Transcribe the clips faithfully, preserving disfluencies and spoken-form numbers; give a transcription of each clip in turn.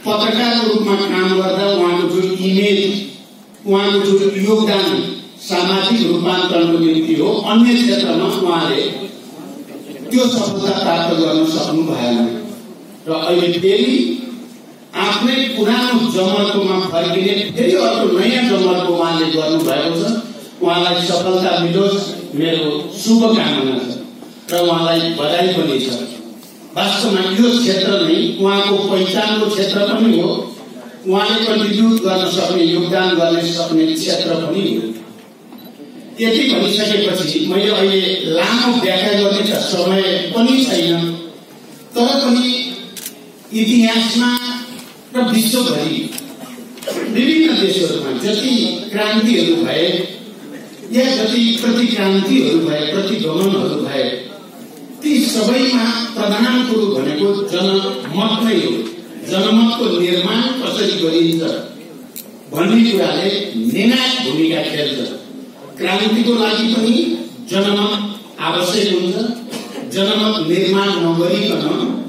पत्रकारको रूपमा काम गर्दा उहाँको जुन इमेज, उहाँको जुन योगदान सामाजिक रूपान्तरणको निम्ति हो, अन्य क्षेत्रमा उहाँले त्यो सफलता प्राप्त गर्न सक्नु भएन र अहिले फेरि आफ्नै पुरानो जमर्कोमा फर्किने फेरि अर्को नयाँ जमर्को उहाँले गर्नुभएको छ। उहाँलाई सफलता मिलोस्, मेरो शुभकामना छ र उहाँलाई बधाई पनि छ। वास्तवमा यो क्षेत्र नै उहाँको पहिचानको क्षेत्र पनि हो, उहाँले कन्ट्रिब्युट गर्न सक्ने, योगदान गर्न सक्ने क्षेत्र पनि हो। यति भनिसकेपछि मैले अहिले लामो व्याख्या गर्ने त समय पनि छैन, तर पनि इतिहासमा र विश्वभरि विभिन्न देशहरूमा जति क्रान्तिहरू भए या जति प्रतिक्रान्तिहरू भए, प्रतिगमनहरू भए, ती सबैमा प्रधान कुरो भनेको जनमत नै हो। जनमतको निर्माण कसरी गरिन्छ भन्ने कुराले निर्णायक भूमिका खेल्छ। क्रान्तिको लागि पनि जनमत आवश्यक हुन्छ। जनमत निर्माण नगरिकन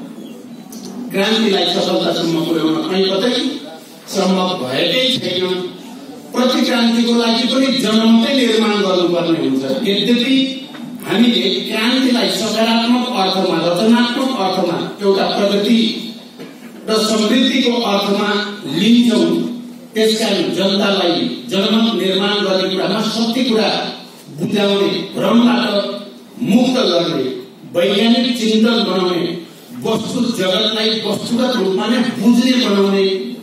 क्रान्तिलाई सफलतासम्म पुर्याउन कहीँ कतै सम्भव भएकै छैन। प्रतिक्रान्तिको लागि पनि जनमतै निर्माण गर्नुपर्ने हुन्छ। यद्यपि हामीले क्रान्तिलाई सकारात्मक अर्थमा, रचनात्मक अर्थमा, एउटा प्रगति र समृद्धिको अर्थमा लिन्छौँ, त्यसकारण जनतालाई जनमत निर्माण गर्ने कुरामा सत्य कुरा बुझाउने, भ्रमबाट मुक्त गर्ने, वैज्ञानिक चिन्तन बनाउने, वस्तु जगतलाई वस्तुगत रूपमा नै बुझ्ने बनाउने,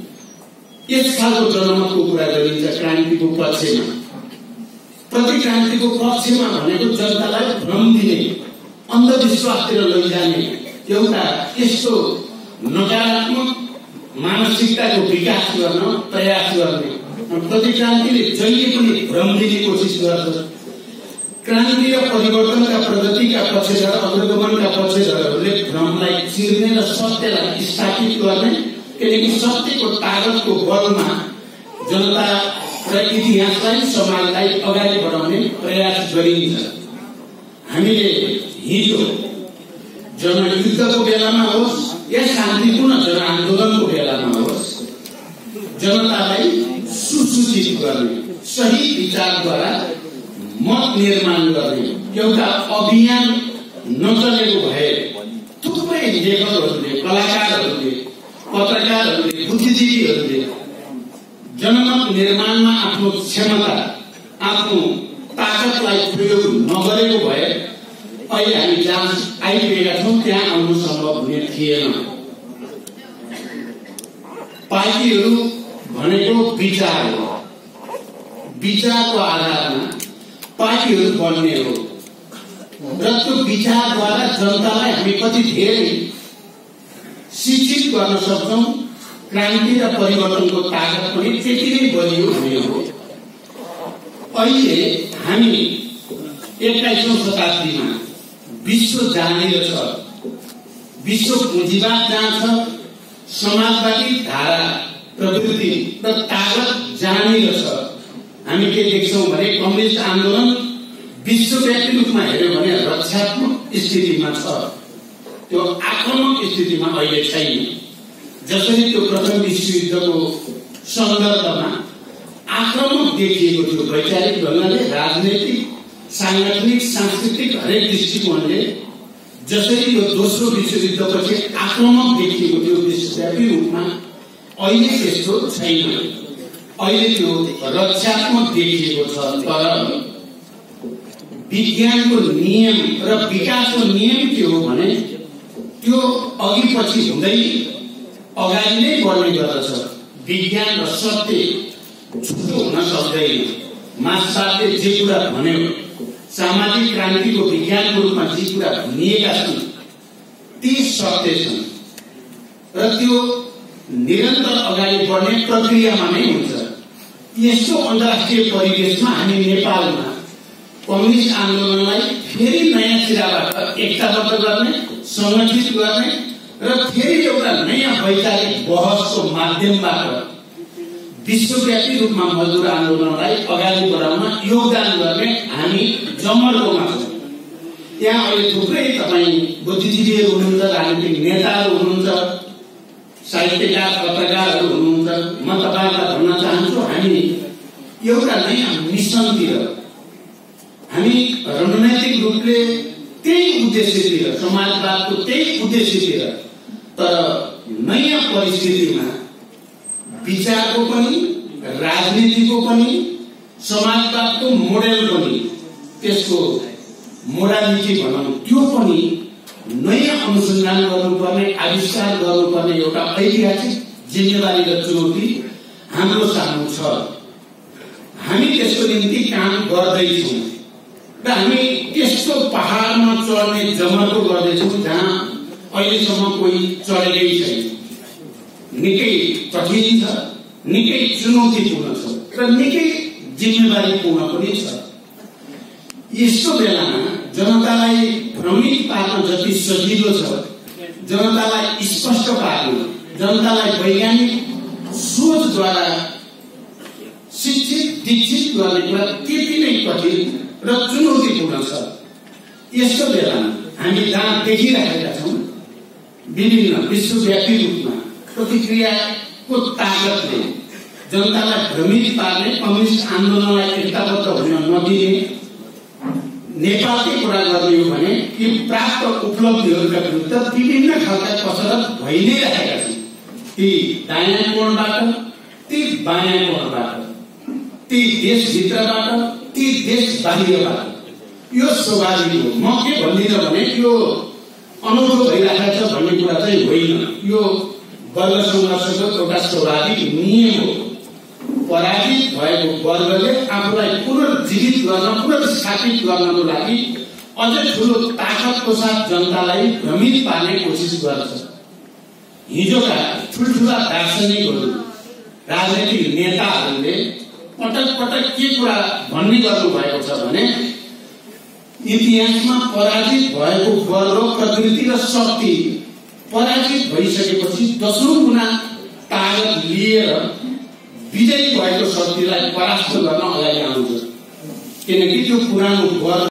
यस खालको जनमतको कुरा गरिन्छ क्रान्तिको पक्षमा। प्रतिक्रान्तिको पक्षमा भनेको जनतालाई भ्रम दिने, अन्धविश्वासतिर लैजाने एउटा यस्तो नकारात्मक मानसिकताको विकास गर्न प्रयास गर्ने। प्रतिक्रान्तिले जहिले पनि भ्रम दिने कोसिस गर्छ। क्रान्ति र परिवर्तनका प्रगतिका पक्षधर, अग्रगमनका पक्षधरहरूले भ्रमलाई चिर्ने र सत्यलाई स्थापित गर्ने, किनकि सत्यको तागतको बलमा जनता र इतिहासलाई, समाजलाई अगाडि बढाउने प्रयास गरिन्छ। हामीले हिजो जनयुद्धको बेलामा होस् या शान्तिपूर्ण जनआन्दोलनको बेलामा होस्, जनतालाई सुसूचित गर्ने, सही विचारद्वारा मत निर्माण गर्ने एउटा अभियान नचलेको भए थुप्रै लेखकहरूले, कलाकारहरूले, पत्रकारहरूले, बुद्धिजीवीहरूले जनमत निर्माणमा आफ्नो क्षमता, आफ्नो ताकतलाई प्रयोग नगरेको भए अहिले हामी जहाँ आइपुगेका छौँ त्यहाँ आउनु सम्भव हुने थिएन। पार्टीहरू भनेको विचार हो। विचारको आधारमा पार्टीहरू बन्ने हो र त्यो विचारद्वारा जनतालाई हामी कति धेरै शिक्षित गर्न सक्छौँ, क्रान्ति र परिवर्तनको ताकत पनि त्यति नै बलियो हुने हो। अहिले हामी एक्काइसौं शताब्दीमा विश्व जहाँनिर छ, विश्व पुँजीवाद जहाँ छ, समाजवादी धारा, प्रवृत्ति र ताकत जहाँनिर छ, हामी के देख्छौँ भने कम्युनिस्ट आन्दोलन विश्वव्यापी रूपमा हेर्यो भने रक्षात्मक स्थितिमा छ, त्यो आक्रमक स्थितिमा अहिले छैन। जसरी त्यो प्रथम विश्वयुद्धको सन्दर्भमा आक्रमक देखिएको थियो वैचारिक ढङ्गले, राजनैतिक, सांगठनिक, सांस्कृतिक हरेक दृष्टिकोणले, जसरी यो दोस्रो विश्वयुद्धपछि आक्रमक देखिएको थियो विश्वव्यापी रूपमा, अहिले त्यस्तो छैन। अहिले त्यो रक्षात्मक देखिएको छ। तर विज्ञानको नियम र विकासको नियम के हो भने त्यो अघि पछि हुँदै अगाडि नै बढ्ने गर्दछ। विज्ञान र सत्य झुटो हुन सक्दैन। मार्क्सले जे कुरा भन्यो, सामाजिक क्रान्तिको विज्ञानको रूपमा जे कुरा भनिएका छन् ती सत्य छन् र त्यो निरन्तर अगाडि बढ्ने प्रक्रियामा नै हुन्छ। यस्तो अन्तर्राष्ट्रिय परिवेशमा हामी नेपालमा कम्युनिस्ट आन्दोलनलाई फेरि नयाँ सिराबाट एकताबद्ध गर्ने, संगठित गर्ने र फेरि एउटा नयाँ वैचारिक बहसको माध्यमबाट विश्वव्यापी रूपमा मजदुर आन्दोलनलाई अगाडि बढाउन योगदान गर्ने हामी जमर्कोमा छौँ। यहाँ अहिले थुप्रै तपाईँ बुद्धिजीवीहरू हुनुहुन्छ, राजनीतिक नेताहरू हुनुहुन्छ, साहित्यकार पत्रकारहरू हुनुहुन्छ, म तपाईँहरूलाई भन्न चाहन्छु हामी एउटा नयाँ मिसनतिर, हामी रणनैतिक रूपले त्यही उद्देश्यतिर, समाजवादको त्यही उद्देश्यतिर, तर नयाँ परिस्थितिमा विचारको पनि, राजनीतिको पनि, समाजवादको मोडेल पनि, त्यसको मोडालिटी भनौँ त्यो पनि नयाँ अनुसन्धान गर्नुपर्ने, आविष्कार गर्नुपर्ने एउटा ऐतिहासिक जिम्मेवारी र चुनौती हाम्रो सामु छ। हामी त्यसको निम्ति काम गर्दैछौँ र हामी त्यस्तो पहाडमा चढ्ने जमर्को गर्दैछौँ जहाँ अहिलेसम्म कोही चढेकै छैन। निकै कठिन छ, निकै चुनौतीपूर्ण छ र निकै जिम्मेवारीपूर्ण पनि छ। यस्तो बेलामा जनतालाई भ्रमित पार्न जति सजिलो छ, जनतालाई स्पष्ट पार्नु, जनतालाई वैज्ञानिक सोचद्वारा शिक्षित दीक्षित गर्ने कुरा त्यति नै कठिन र चुनौतीपूर्ण छ। यस्तो बेलामा हामी जहाँ देखिरहेका छौँ विभिन्न विश्वव्यापी रूपमा प्रतिक्रियाको ताकतले जनतालाई भ्रमित पार्ने, कम्युनिस्ट आन्दोलनलाई एकताबद्ध हुन नदिने, नेपालकै कुरा गर्ने हो भने यी प्राप्त उपलब्धिहरूका विरुद्ध विभिन्न खालका कसरत भइ नै रहेका छन्। ती दायाँ कोणबाट, ती बायाँ कोणबाट, ती देशभित्रबाट, ती देश बाहिरबाट। यो स्वाभाविक हो। म के भन्दिनँ भने यो अनुभव भइरहेको छ भन्ने कुरा चाहिँ होइन। यो वर्ग सङ्घर्षको एउटा स्वाभाविक नियम हो। पराजित भएको वर्गले आफूलाई पुनर्जीवित गर्न, पुनर्स्थापित गर्नको लागि अझै ठुलो ताकतको साथ जनतालाई भ्रमित पार्ने कोसिस गर्छ। हिजोका ठुल्ठुला दार्शनिकहरू, राजनैतिक नेताहरूले पटक पटक के कुरा भन्ने गर्नु भएको छ भने इतिहासमा पराजित भएको वर्ग, प्रकृति र शक्ति पराजित भइसकेपछि दशौं गुणा ताकत लिएर विजयी भएको शक्तिलाई परास्त गर्न अगाडि आउँछ। किनकि त्यो पुरानो वर्ग